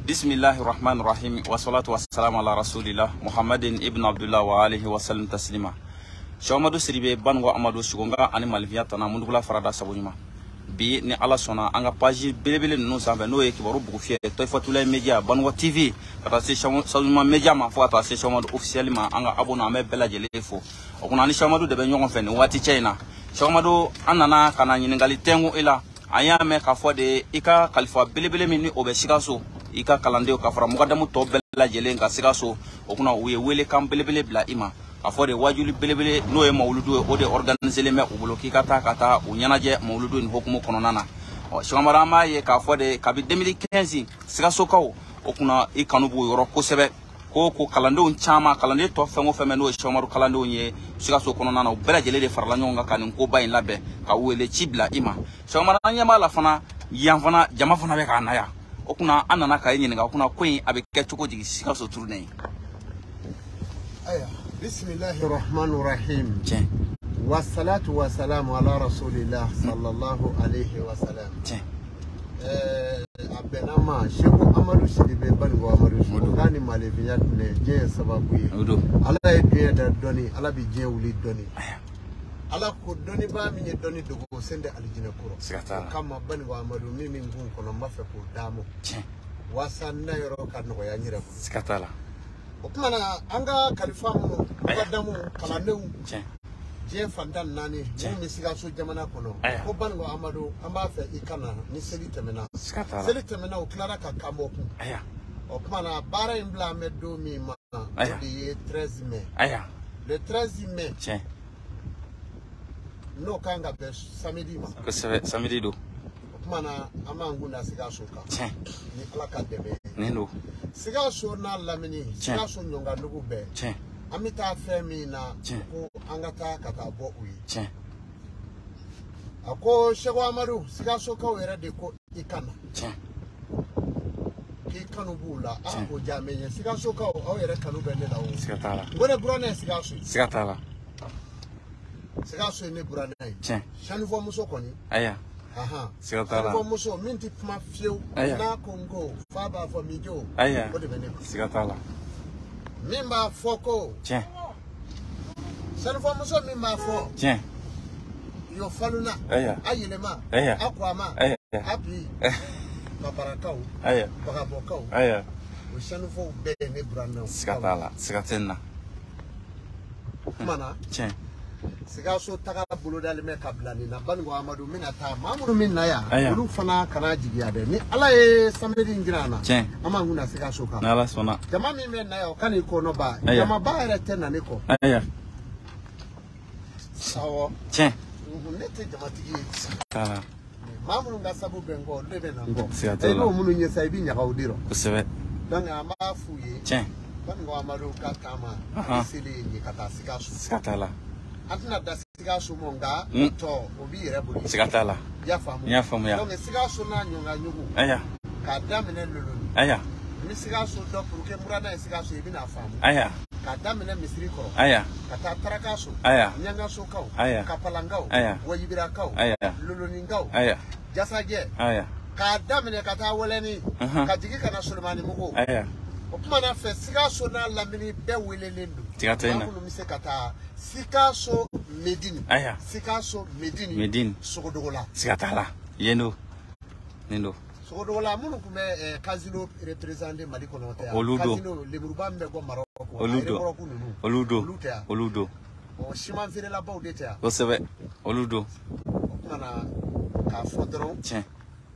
Bismillahirrahmanirrahim. Wassalatu wassalamu ala rasulillah Muhammadin ibn Abdullah wa alihi wa sallam taslima. Shawmadu Siribe bango Amadou Sugonga ani Malvia tana mundugula farada sabunima. Bi ni ala sona anga page belebele no sanfɛ n'o ye kibaru bugu fiyɛ Toyifatulaye Media Bango TV ka taa se Shawmadu Media ma fo ka taa se Shawmadu officiel ma an ka abonné an bɛ bɛɛ lajɛlen fo. O kunna ni Shawmadu de bɛ ɲɔgɔn fɛ nin waati cɛ in na. Shawmadu an nana ka na ɲininkali tɛngu i la. An y'a mɛn k'a fɔ de i ka kalifa belebele min ni o bɛ Sikaso i ka kalandenw ka fara mɔgɔdamu tɔ bɛɛ lajɛlen ka Sikaso o kunna u ye wele kan belebele bila i ma a fɔ de wajuli belebele n'o ye mawuludu ye o de organiselen bɛ u bolo k'i ka taa u ɲɛnajɛ mawuludu ni hokumu kɔnɔna na Shawmadu an b'a ye k'a fɔ de kabi 2015 Sikasokaw o kunna i kanu b'u yɔrɔ kosɛbɛ ko kalandenw caman kalanden tɔ fɛn o fɛn n'o ye Shawmadu kalandenw ye Sikaso kɔnɔna na u bɛɛ lajɛlen de farala ɲɔgɔn kan ka nin koba in labɛn ka wele ci bila i ma Shawmadu an ɲɛ b'a la fana yan fana jama fana bɛ k'a na yan o kunna an nana ka i ɲininka o kunna ko in a bɛ kɛ cogo di Sikaso turunen ye aya bismillahirrahmanirrahim tiɲɛ wassalatu wassalamu ala rasulillah sallallahu alayhi wa sallam tiɲɛ abenama Sheikh Amadou Sidibe Bango Amadou Sugonga ni Malvia tune je sababu ye ala ye dunya da doni ala bi je wuli doni ala ko doni ba mi ye doni dogo sende aljina kuro kama Bango Amadou mimi ngun kono mafe ko damo wasanna yoro kan no ya nyira sikatala o kuma na anga kalifa mu mɔgɔdamu kalandenw je fantan nani mi Sikaso jamana kono ko Bango Amadou an b'a fɛ i kana ni seli tɛmɛna seli tɛmɛna o tilara ka kamɔ kun o kuma na baara in bila an bɛ don min ma o de ye 13 mai le 13 mai n'o kan ka bɛn samedi ma kosɛbɛ samedi do o kuma na an b'an kun da Sikaso kan ni ala ka dɛmɛ nin do Sikaso n'a lamini Sikaso ɲɔnganugu bɛɛ an bɛ taa fɛn min na ko an ka taa ka taa bɔ u ye a ko Sheikh Amadou Sikasokaw yɛrɛ de ko i kana k'i kanu b'u la a ko jaa mɛ Sikasokaw aw yɛrɛ kanu bɛ ne la o n ko ne buranɛ ye Sikaso ye Sikaso ye ne buranɛ ye sanifɔmuso kɔni sanifɔmuso min tɛ kuma fiyewu n'a ko n ko f'a b'a fɔ mi jo o de bɛ ne kun min b'a fɔ ko sanifɔmuso min b'a fɔ yo faluna a yɛlɛma a ko a ma a bi mabarakaw bagabɔkaw o sanifɔw bɛɛ ye ne buranɛw siga tɛ nin na o kuma na Sikaso taga bolo dalen bɛ ka bila nin na Bango Amadou mina taa maa minnu min na yan olu fana kana jigiya dɛ ni ala ye samedi in jira an na an b'an kun da Sikaso kan n'ala sɔnna jama min bɛ na yan o ka n'i kɔnɔ ba jama ba yɛrɛ tɛ na ne kɔ awɔ ne tɛ jamatigi ye maa minnu ka sabu bɛ n kɔ olu de bɛ na n kɔ n'o minnu ye sa i bɛ ɲaga o de rɔ kosɛbɛ donc an b'a f'u ye Bango Amadou ka taama seli ye ka taa Sikaso an tɛna da Sikaso ma nka tɔ o b'i yɛrɛ bolo siga t'a la i y'a faamu donc Sikaso n'a ɲɔgɔnɲɔgɔn k'a daminɛ Loloni ni Sikaso dɔ pour que Murana ye Sikaso i bɛna faamu k'a daminɛ misiri kɔrɔ ka taa Tarakaso Ɲangasokaw Kapalankaw Wajibirakaw Loloninkaw Jasajɛ k'a daminɛ ka taa Wɛlɛni ka jigin ka na Solomanimugu o kuma na fɛ Sikaso n'a lamini bɛɛ welelen don maa minnu bɛ se ka taa Sikaso Medine Sikaso Medine Sogodogola siga t'a la yen do nin do Sogodogola minnu tun bɛ casino représenté Mali kɔnɔ tɛ casino lemuruba min bɛ bɔ Maroc olu do siman feerelabaw de tɛ yan kosɛbɛ olu do o kuma na k'a fɔ dɔrɔn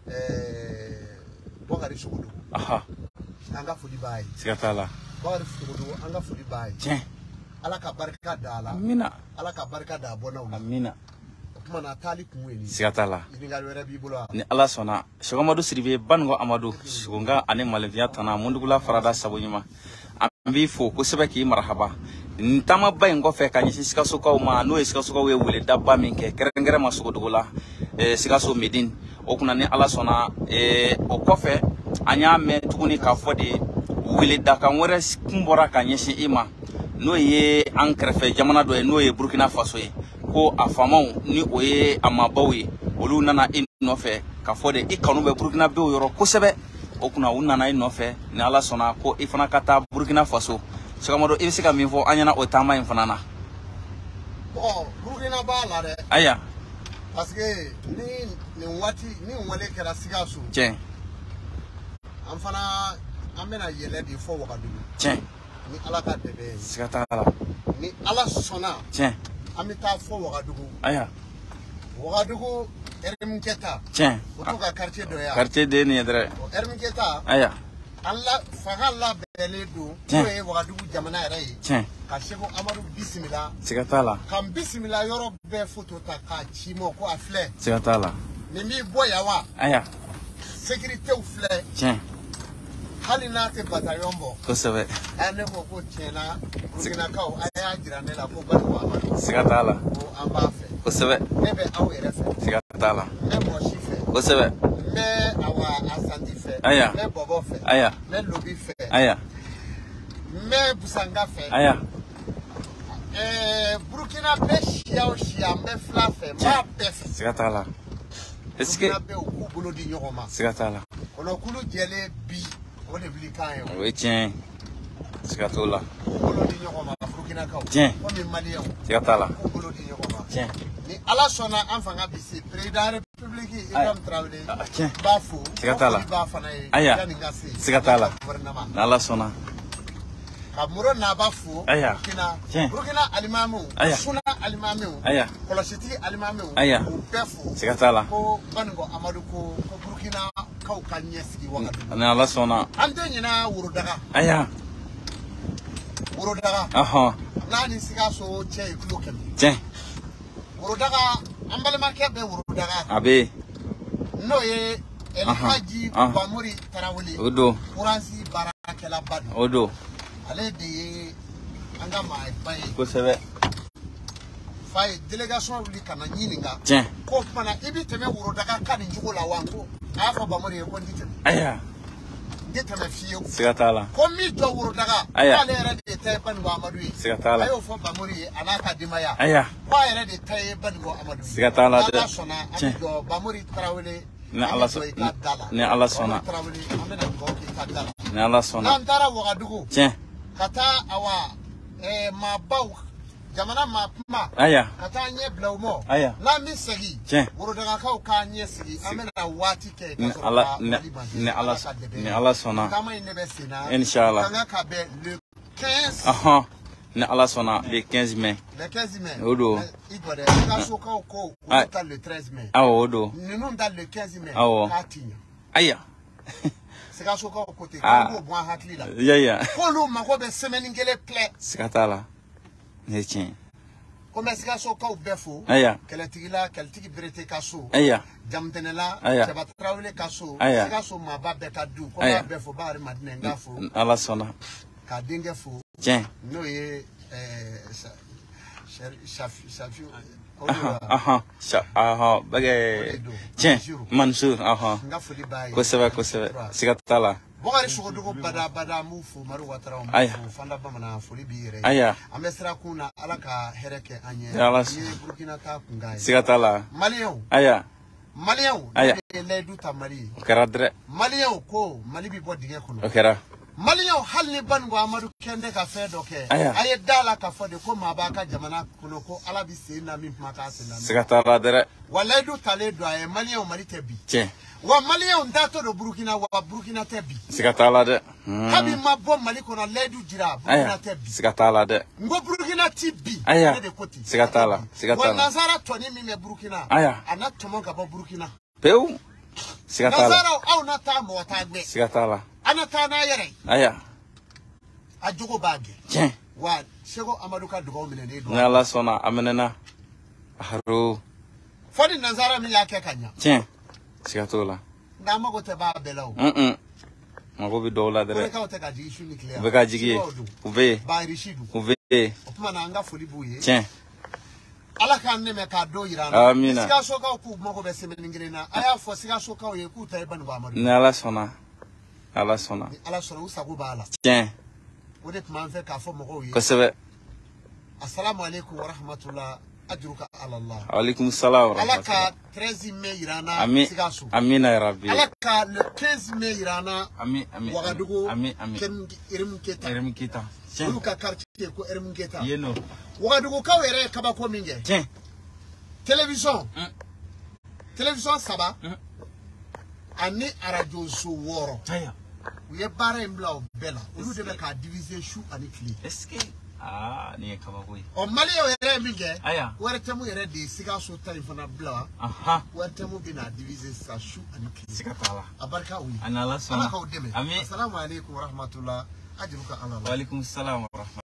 Bakari Sogodogo an ka foli b'a ye siga t'a la Bakari Sogodogo an ka foli b'a ye ala ka barika da la ala ka barika da bɔnaw la o kuma na taali kun ye nin siga t'a la ɲininkali wɛrɛ b'i bolo ni ala sɔnna Sheikh Amadou Sidibe Bango Amadou Sugonga ani Malvia tana mundugula farada sabu ɲuman an b'i fo kosɛbɛ k'i marhaba nin taamaba in kɔfɛ ka ɲɛsin Sikasokaw ma n'o ye Sikasokaw ye weledaba min kɛ kɛrɛnkɛrɛn ma Sogodogo la Sikaso Medine o kunna ni ala sɔnna o kɔfɛ an y'a mɛn tuguni k'a fɔ de weledakan wɛrɛ kun bɔra ka ɲɛsin i ma n'o ye an kɛrɛfɛ jamana dɔ ye n'o ye Burkina Faso ye ko a faamaw ni o ye a mabaw ye olu nana i nɔfɛ ka fɔ de i kanu bɛ Burkina bew yɔrɔ kosɛbɛ o kuna u nana I nɔfɛ ni Ala sɔnna ko I fana ka taa Burkina Faso Cheikh Amadou I bɛ se ka min fɔ an ɲɛna o taama in fana na bon Burkina b'a la dɛ aya parce que ni waati ni wale kɛra Sikaso tiɲɛ an fana an bɛna yɛlɛ de fɔ Wagadugu tiɲɛ ni Ala ka dɛmɛ ye siga t'a la ni Ala sɔnna tiɲɛ an bɛ taa fɔ Wagadugu aya Wagadugu Ermi Keta tiɲɛ o to ka quartier dɔ ya quartier de nin ye dɛrɛ Ermi Keta aya Allah fanga labɛnnen don n'o ye Wagadugu jamana yɛrɛ ye tiɲɛ ka Seko Amadu bisimila siga t'a la ka n bisimila yɔrɔ bɛɛ photo ta k'a ci ma ko a filɛ siga t'a la nin b'i bɔ yan wa aya sécuritéw filɛ tiɲɛ hali n'a tɛ bataillon bɔ kosɛbɛ ne ko ko tiɲɛna Burkinakaw a y'a jira ne la ko Banigo Amadu siga t'a la ko an b'a fɛ kosɛbɛ ne bɛ aw yɛrɛ fɛ siga t'a la n bɛ Mɔsi fɛ kosɛbɛ n bɛ Awa Asanti fɛ aya n bɛ Bɔbɔ fɛ aya n bɛ Lobi fɛ aya n bɛ Busanga fɛ aya Burkina bɛ siya o siya n bɛ fila fɛ n b'a bɛɛ fɛ siga t'a la est-ce que Burkina bɛ u k'u bolo di ɲɔgɔn ma siga t'a la kɔnɔkulu jɛlen bi o de wuli kan ye o ye tiɲɛ siga t'o la k'u bolo di ɲɔgɔn ma Burkinakaw tiɲɛ komi maliyɛnw siga t'a la k'u bolo di ɲɔgɔn ma tiɲɛ ni Ala sɔnna an fanga bi se président république Ibrahim Traoré tiɲɛ b'a fo siga t'a la b'a fana ye aya yanni n ka se siga t'a la gouvernement n'Ala sɔnna ka Moro Naba fo aya Burkina Burkina alimamiw aya Suna alimamiw aya kɔlɔsitigi alimamiw aya k'u bɛɛ fo siga t'a la ko Banigo Amadu ko Burkinakaw ka ɲɛsigi Wagadugu ni Ala sɔnna an tɛ ɲinɛ Worodaga aya Worodaga ɔhɔn n'a ni Sikaso cɛ ye kilo 100 tiɲɛ Worodaga an balimakɛ bɛ Worodaga a bɛ n'o ye Elhaji Bamuri Tarawele o don kuransi baarakɛlaba don o don ale de ye an ka maaba ye kosɛbɛ fa ye délégation wuli ka na ɲininka tiɲɛ ko fana I bɛ tɛmɛ Worodaga ka nin cogo la wa ko a y'a fɔ Bamuri ye ko n tɛ tɛmɛ aya n tɛ tɛmɛ fiyewu siga t'a la ko min jɔ Worodaga k'ale yɛrɛ de ta ye Banigo Amadu ye siga t'a la a y'o fɔ Bamuri ye a n'a ka denbaya aya ko a yɛrɛ de ta ye Banigo Amadu ye siga t'a la dɛ n'Ala sɔnna an bɛ jɔ Bamuri Tarawele ni Ala sɔnna ni Ala sɔnna Tarawele an bɛna dugawu k'i ka da la ni Ala sɔnna n'an taara Wagadugu tiɲɛ ka taa Awa maabaw jamana maa kuma aya ka taa ɲɛ bila u ma aya n'an bɛ segin tiɲɛ Worodagakaw k'a ɲɛ sigi an bɛna waati kɛ ni Ala sɔnna taama in ne bɛ sen na inshallah ka ka bɛn le 15 ɔhɔn ni Ala sɔnna le 15 mai le 15 mai o don I jɔ dɛ Sikasokaw ko olu ta le 13 mai awɔ o don ninnu ta le 15 mai awɔ k'a ti ɲɛ aya Sikasokaw ko ten k'an b'o bɔ an hakili la yaya k'olu mago bɛ semaine kelen filɛ siga t'a la ne ye tiɲɛ ko n bɛ Sikasokaw bɛɛ fo aya kɛlɛtigila kɛlɛtigi Berete ka so aya Jamutɛnɛla aya Cɛba Tarawele ka so aya Sikaso maaba bɛɛ ka du ko n b'a bɛɛ fo Bakari Madinɛ n k'a fo Ala sɔnna k'a denkɛ fo tiɲɛ n'o ye Safiu bagɛ tiɲɛ Mansur ɔhɔn n ka foli b'a ye kosɛbɛ kosɛbɛ siga t'a la Bɔkari Sogodogo bada bada n b'u fo Mari Watara n aya b'u fo Fanda Bamanan foli b'i yɛrɛ ye aya an bɛ sira kun na Ala ka hɛrɛ kɛ an ye Ala i ye Burkina ta kunkan ye siga t'a la maliyɛnw aya ne ye layidu ta Mali ye o kɛra dɛrɛ maliyɛnw ko Mali bɛ bɔ dingɛ kɔnɔ o kɛra maliyɛnw hali ni Banigo Amadu kɛn tɛ ka fɛn dɔ kɛ aya a ye da la ka fɔ de ko maa b'a ka jamana kɔnɔ ko Ala bɛ sen na min kuma k'a sen na siga t'a la dɛrɛ wa layidu talen don a ye maliyɛnw Mali tɛ bi tiɲɛ wa maliyɛnw taatɔ don Burkina wa Burkina tɛ bi siga t'a la dɛ kabi ma bɔ Mali kɔnɔ layidu jira Burkina tɛ bi siga t'a la dɛ n ko Burkina ti bi aya ne de ko ten siga t'a la siga t'a wa la nansara tɔni min bɛ Burkina aya a na tɔmɔ ka bɔ Burkina pewu siga t'a la nansaraw aw na taa mɔgɔ t'a gbɛ siga t'a la a na taa n'a yɛrɛ aya a jogo b'a gɛn tiɲɛ wa Seko Amadu ka dugawu minɛnen don ni Ala sɔnna a minɛna haro fɔ ni nansara min y'a kɛ ka ɲa tiɲɛ siga t'o la nka an mago tɛ b'a bɛɛ la o mago bɛ dɔw la dɛrɛ Kolekaw tɛ ka jigin su ni tile u bɛ ka jigi ye u bɛ yen Bahirisi dun u bɛ yen o tuma na an ka foli b'u ye tiɲɛ Ala k'an dɛmɛ k'a don yira an na amina Sikasokaw k'u mago bɛ semaine kelen na a y'a fɔ Sikasokaw ye k'u ta ye Banigo Amadu ni Ala sɔnna Ala sɔnna ni Ala sɔnna u sago b'a la tiɲɛ o de tun b'an fɛ k'a fɔ mɔgɔw ye kosɛbɛ assalamu alaikum wa rahmatullah ajruka ala Allah. Alaykum salam wa rahmatullah. Alaka 13 mai irana Sigasso. Amina ya rabbi. Alaka le 15 mai irana. Amin. Wagadugu. Amin. Ken Irim Keta. Luka quartier ko Irim Keta. Yeno. Wagadugu ka were kaba ko minge. Tiens. Télévision. Télévision saba. Ani arajo so woro. Taya. We are barren blow bella. Ulu de ka diviser chou ani clé. Est-ce que ni kaba koy. O mali o yere minge. Aya. Were temu yere de Sigasso telefona blow. Aha. Were temu bina diviser sa chou ani clé. Sikatala. Abarka wi. Ana la so. Assalamu alaikum wa rahmatullah. Ajruka Allah. Wa alaikum salam wa rahmatullah.